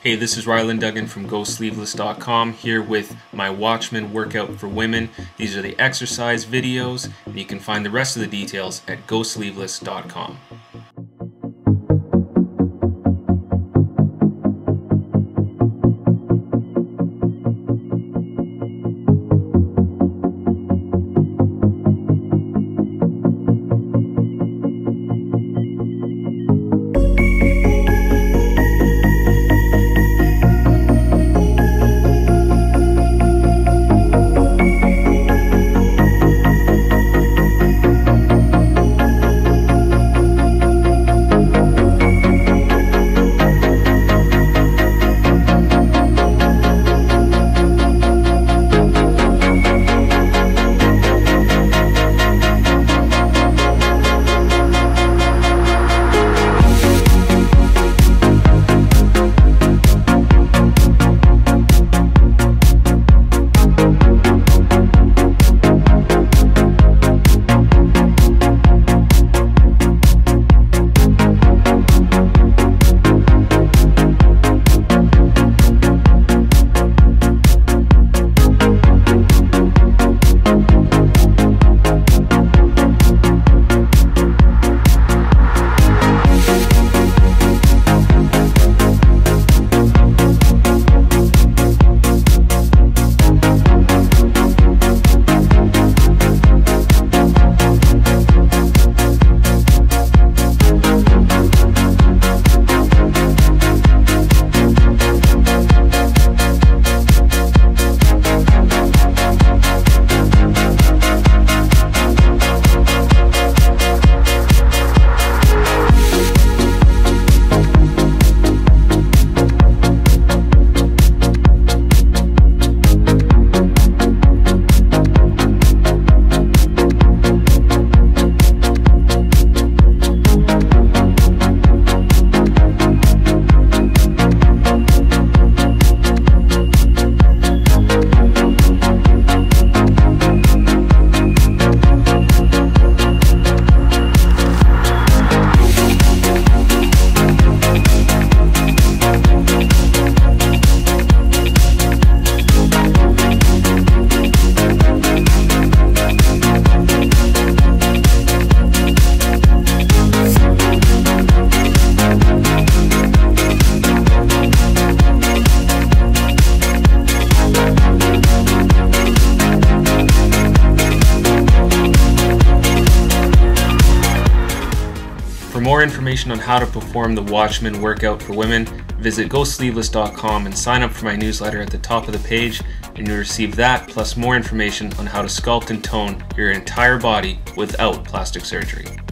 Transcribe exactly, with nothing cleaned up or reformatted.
Hey, this is Rylan Duggan from Go Sleeveless dot com here with my Watchmen Workout for Women. These are the exercise videos, and you can find the rest of the details at Go Sleeveless dot com. For more information on how to perform the Watchmen Workout for Women, visit Go Sleeveless dot com and sign up for my newsletter at the top of the page, and you'll receive that plus more information on how to sculpt and tone your entire body without plastic surgery.